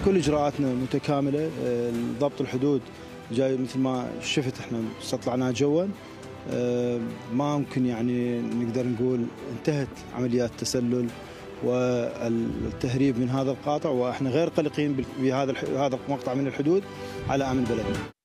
كل اجراءاتنا متكامله. ضبط الحدود جاي مثل ما شفت، احنا استطلعناه جوا. ما ممكن يعني نقدر نقول انتهت عمليات التسلل والتهريب من هذا القاطع، واحنا غير قلقين بهذا المقطع من الحدود على امن بلدنا.